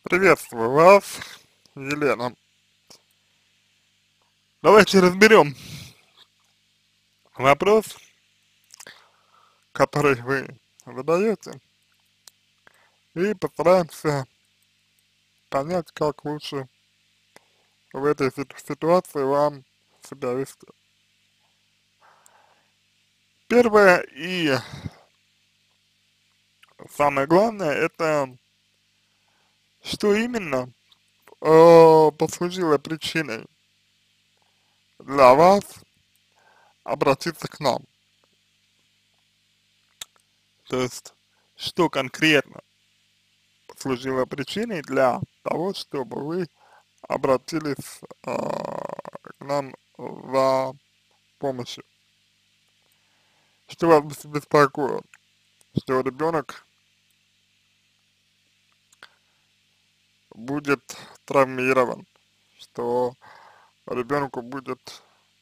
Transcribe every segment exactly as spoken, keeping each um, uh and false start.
Приветствую вас, Елена. Давайте разберем вопрос, который вы задаете, и постараемся понять, как лучше в этой ситу- ситуации вам себя вести. Первое и самое главное, это что именно э, послужило причиной для вас обратиться к нам. То есть, что конкретно послужило причиной для того, чтобы вы обратились а, к нам за помощью. Что вас бес- беспокоит? Что ребенок будет травмирован, что ребенку будет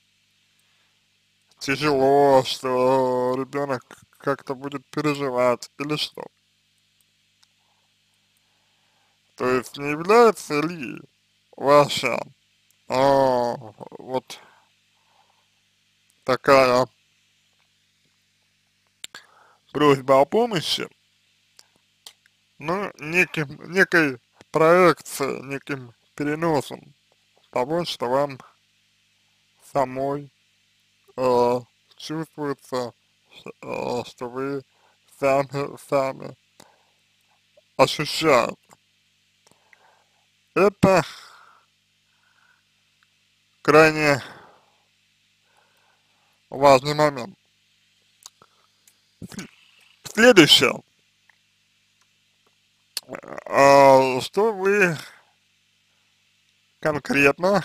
тяжело, что ребенок как-то будет переживать или что. То есть не является ли ваша а, вот такая просьба о помощи, ну, неким, некой проекцией, неким переносом того, что вам самой э, чувствуется, э, что вы сами, сами ощущаете. Это крайне важный момент. Следующее. А, что вы конкретно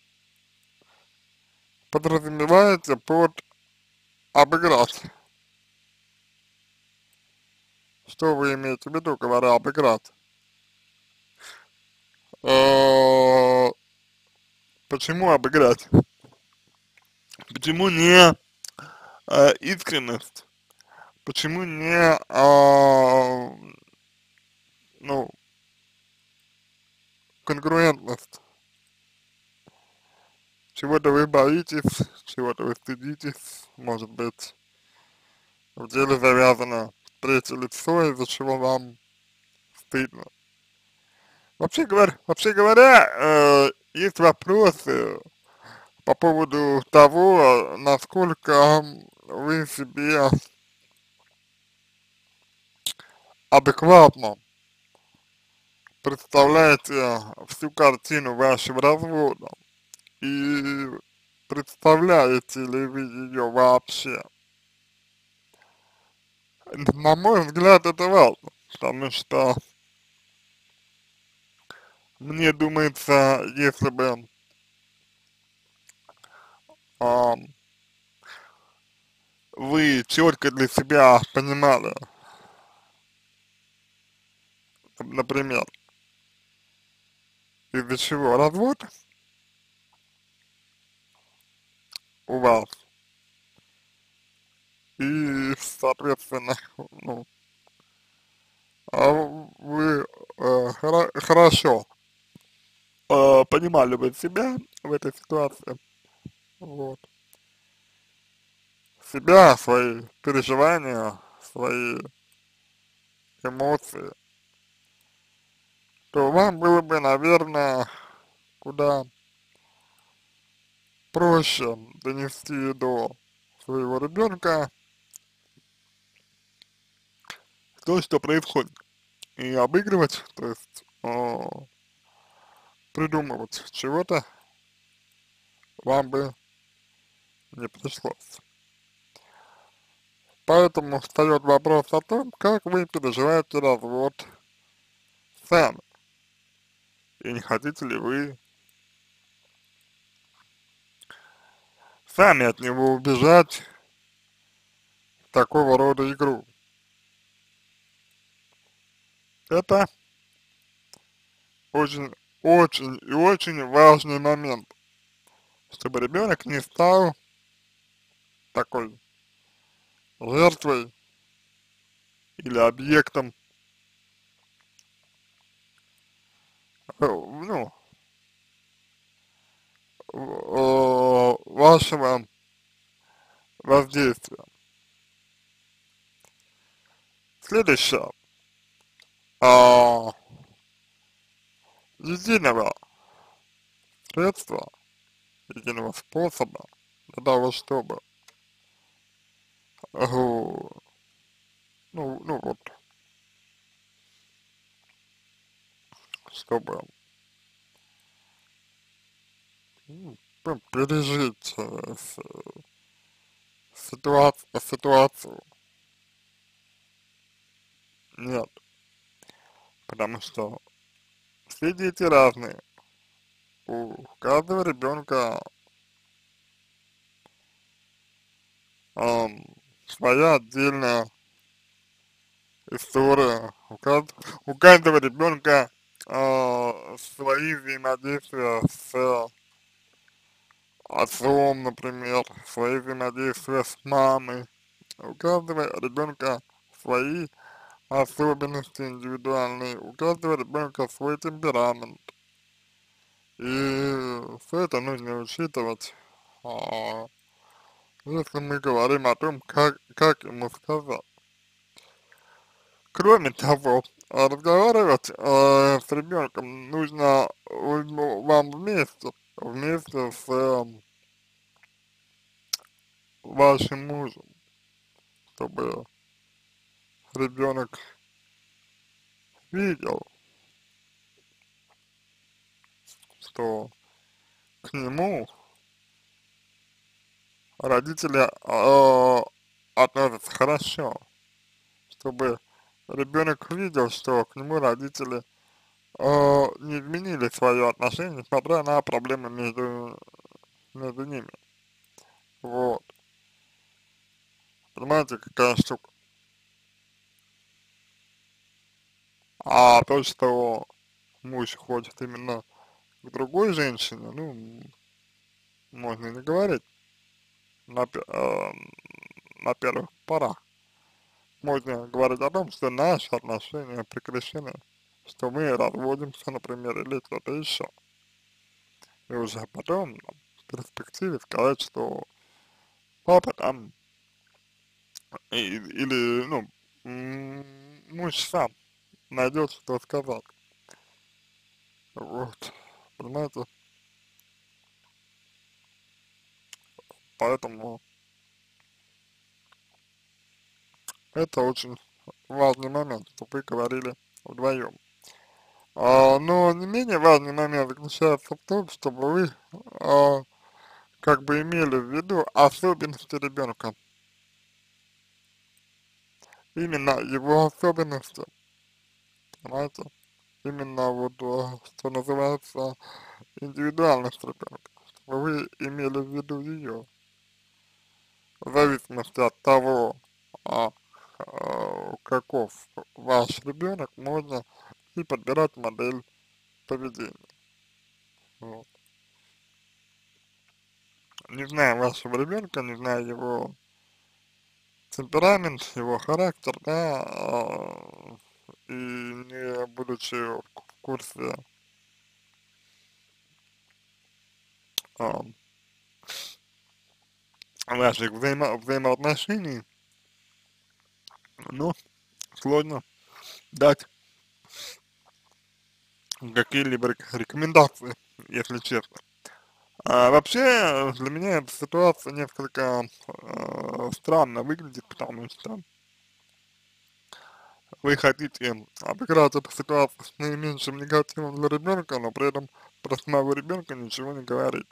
подразумеваете под обыграть? Что вы имеете в виду, говоря обыграть? Э, почему обыграть? Почему не э, искренность? Почему не, а, ну, конгруентность? Чего-то вы боитесь, чего-то вы стыдитесь, может быть, в деле завязано третье лицо, из-за чего вам стыдно. Вообще говоря, вообще говоря, э, есть вопросы по поводу того, насколько вы себе адекватно представляете всю картину вашего развода и представляете ли вы ее вообще. На мой взгляд, это важно, потому что мне думается, если бы а, вы четко для себя понимали, например, из-за чего развод у вас, и, соответственно, ну, а вы э, хоро- хорошо э, понимали бы себя в этой ситуации, вот, себя, свои переживания, свои эмоции, то вам было бы, наверное, куда проще донести до своего ребенка то, что происходит. И обыгрывать, то есть э, придумывать чего-то вам бы не пришлось. Поэтому встает вопрос о том, как вы переживаете развод сами. И не хотите ли вы сами от него убежать в такого рода игру. Это очень, очень и очень важный момент, чтобы ребенок не стал такой жертвой или объектом э, ну, э, вашего воздействия. Следующее. А, единого средства, единого способа для того, чтобы, э, ну, ну вот, чтобы м, ну, пережить э, с- ситуацию, ситуацию нет, потому что все дети разные, у каждого ребенка ам, своя отдельная история, у, кажд- у каждого ребенка а, свои взаимодействия с отцом, например, свои взаимодействия с мамой. У каждого ребенка свои особенности индивидуальные, у каждого ребенка свой темперамент. И все это нужно учитывать, а, если мы говорим о том, как, как ему сказать. Кроме того, а, разговаривать э, с ребенком нужно э, ну, вам вместе, вместе с э, вашим мужем, чтобы ребенок видел, что к нему родители э, относятся хорошо, чтобы ребенок видел, что к нему родители э, не изменили свое отношение, несмотря на проблемы между, между ними. Вот. Понимаете, какая штука. А то, что муж хочет именно к другой женщине, ну, можно и не говорить на, пе- э, на первых порах. Можно говорить о том, что наши отношения прекращены, что мы разводимся, например, или кто-то еще. И уже потом, там, в перспективе сказать, что папа там, и- или, ну, м, муж сам найдет, что сказать. Вот, понимаете? Поэтому это очень важный момент, что вы говорили вдвоем. А, но не менее важный момент заключается в том, чтобы вы а, как бы имели в виду особенности ребенка, именно его особенности, понимаете? Именно вот, а, что называется, индивидуальность ребенка, чтобы вы имели в виду ее, в зависимости от того, а, а, каков ваш ребенок, можно и подбирать модель поведения. Вот. Не знаю вашего ребенка, не знаю его темперамент, его характер, да, а, и не будучи в курсе а, ваших взаимо взаимоотношений, ну, сложно дать какие-либо рек рекомендации, если честно. А вообще, для меня эта ситуация несколько э, странно выглядит, потому что вы хотите обыграть эту ситуацию с наименьшим негативом для ребенка, но при этом про самого ребенка ничего не говорите.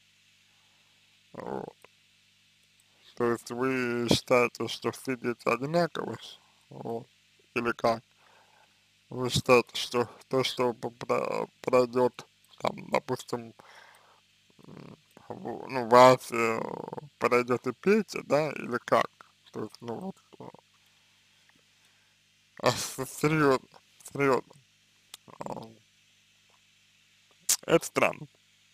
Вот. То есть вы считаете, что все дети одинаковы, вот, или как? Вы считаете, что то, что попра- пройдет, там, допустим, м, в- ну, вас э, пройдет и Петя, да, или как? То есть, ну, вот, а, с- серьезно, серьезно, а, это странно,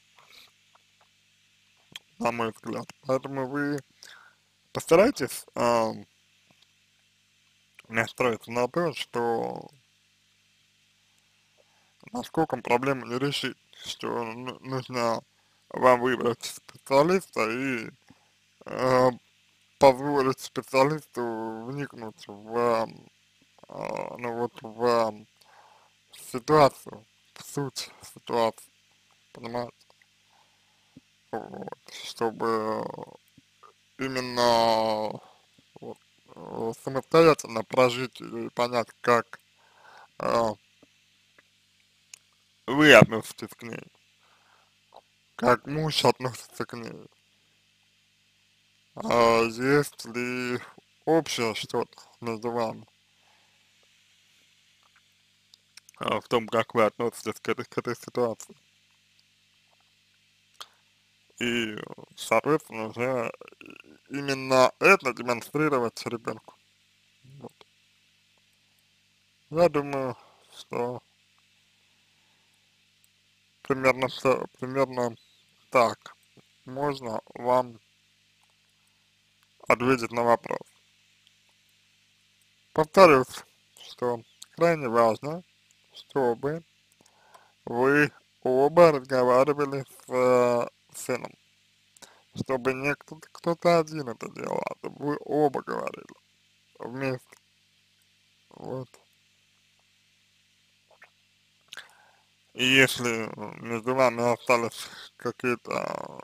на мой взгляд. Поэтому вы постарайтесь а, настроиться на то, что насколько проблему не решить, что ну- нужно вам выбрать специалиста и э, позволить специалисту вникнуть в, э, ну вот, в ситуацию, в суть ситуации, понимаете, вот, чтобы именно вот, э, самостоятельно прожить и понять, как э, вы относитесь к ней, как муж относится к ней, а есть ли общее что-то между вами, а, в том, как вы относитесь к этой, к этой ситуации. И, соответственно, уже именно это демонстрировать ребенку. Вот. Я думаю, что примерно, всё- примерно так можно вам ответить на вопрос. Повторюсь, что крайне важно, чтобы вы оба разговаривали с э, сыном, чтобы не кто-то кто-то один это делал, а чтобы вы оба говорили вместе. Вот. И если между вами остались какие-то,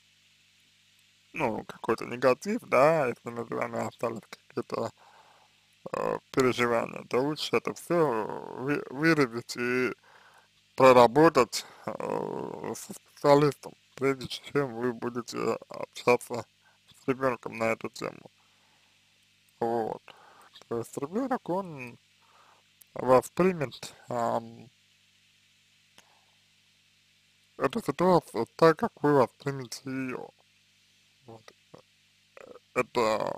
ну, какой-то негатив, да, если между вами остались какие-то э, переживания, то лучше это все вы, выразить и проработать э, со специалистом, прежде чем вы будете общаться с ребенком на эту тему. Вот. То есть ребенок, он воспримет ам, эту ситуацию так, как вы воспримете ее. Вот. Это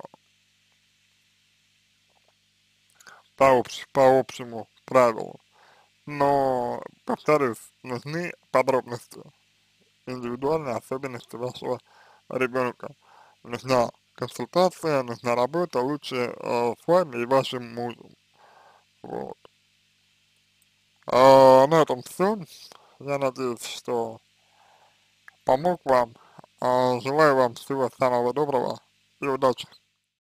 по, общ, по общему правилу. Но, повторюсь, нужны подробности, индивидуальные особенности вашего ребенка. Нужна консультация, нужна работа лучше э, с вами и вашим мужем. Вот. А на этом все. Я надеюсь, что помог вам. А, желаю вам всего самого доброго и удачи.